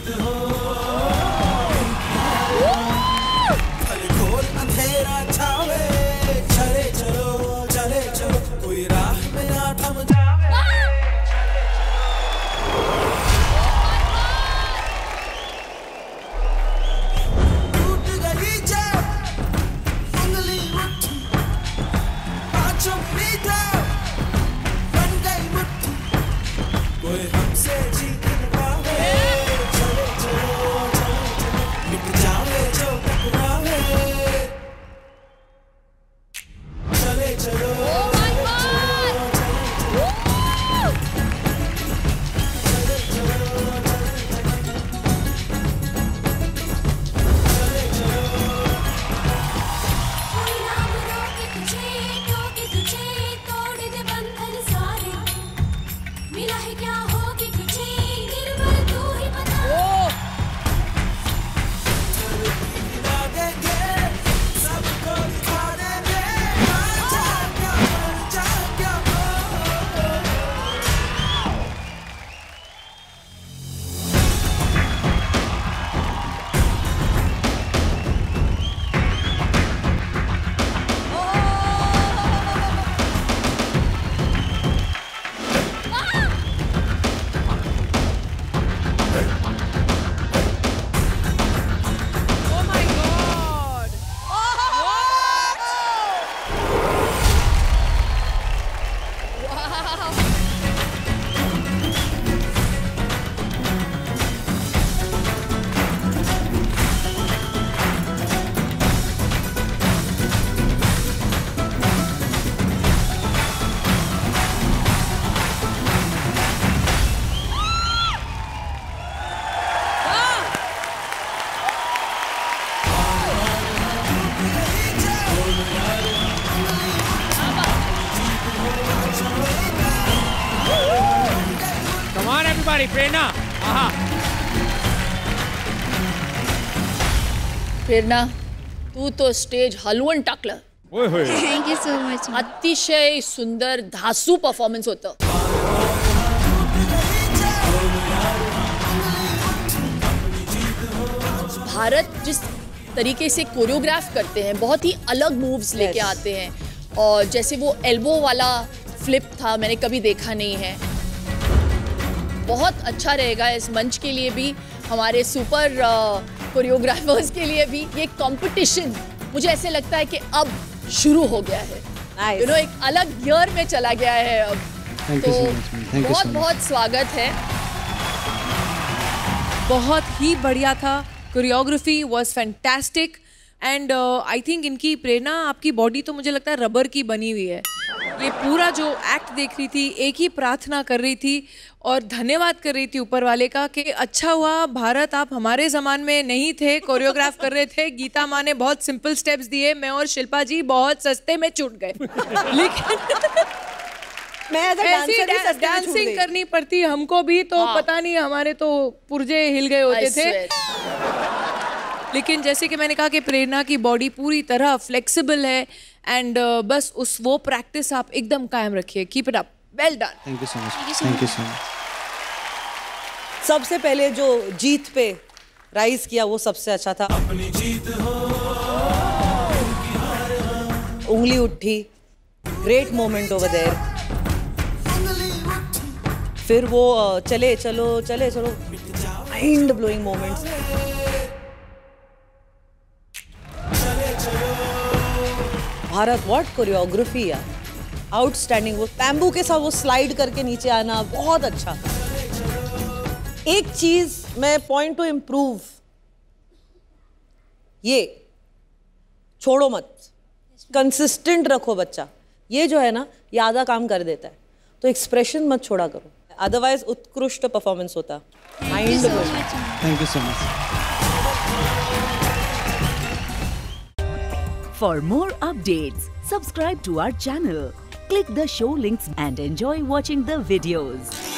हो, घोर अंधेरा छावे, चले चलो कोई राह में ना थम जावे। टूट गई जब उंगली उठी, पांचों मीटर बन गई मुट्ठी, कोई हमसे जीत न पावे। चलो मिट जावे जो टकरावे, चले चलो। प्रेरणा, प्रेरणा, तू तो स्टेज हलवून टाकलं. Thank you so much. अतिशय सुंदर धासू परफॉर्मन्स होतं. भारत जिस तरीके से कोरियोग्राफ करते हैं, बहुत ही अलग मूव्स लेके आते हैं, और जैसे वो एल्बो वाला फ्लिप था, मैंने कभी देखा नहीं है. बहुत अच्छा रहेगा इस मंच के लिए भी, हमारे सुपर कोरियोग्राफर्स के लिए भी. ये कंपटीशन मुझे ऐसे लगता है कि अब शुरू हो गया है. यू नो, एक अलग गियर में चला गया है अब. तो बहुत बहुत स्वागत है. बहुत ही बढ़िया था. Choreography was fantastic and I think इनकी प्रेरणा, आपकी बॉडी तो मुझे लगता है रबर की बनी हुई है. ये पूरा जो एक्ट देख रही थी, एक ही प्रार्थना कर रही थी और धन्यवाद कर रही थी ऊपर वाले का कि अच्छा हुआ भारत आप हमारे ज़मान में नहीं थे, कोरियोग्राफ कर रहे थे. गीता माँ ने बहुत सिंपल स्टेप्स दिए, मैं और शिल्पा जी बहुत सस्ते में छूट गए. लेकिन मैं ऐसी डांसिंग करनी पड़ती हमको भी, तो पता नहीं हमारे तो पुर्जे हिल गए होते थे. लेकिन जैसे कि मैंने कहा कि प्रेरणा की बॉडी पूरी तरह फ्लेक्सिबल है एंड बस वो प्रैक्टिस आप एकदम कायम रखिए. Keep it up. Well done. Thank you so much. Thank you so much. सबसे पहले जो जीत पे राइज किया वो सबसे अच्छा था. अपनी जीत हो, उंगली उठी, ग्रेट मोमेंट ओवर देयर. फिर वो चले चलो mind blowing moments. Bharat, what choreography यार, आउटस्टैंडिंग. वो बैम्बू के साथ वो स्लाइड करके नीचे आना बहुत अच्छा. एक चीज मैं पॉइंट टू इम्प्रूव, ये छोड़ो मत, कंसिस्टेंट रखो बच्चा. ये जो है ना, ये आधा काम कर देता है, तो एक्सप्रेशन मत छोड़ा करो, अदरवाइज उत्कृष्ट परफॉर्मेंस होता. Mind blowing. Thank you so much. For more updates, subscribe to our channel, click the show links and enjoy watching the videos.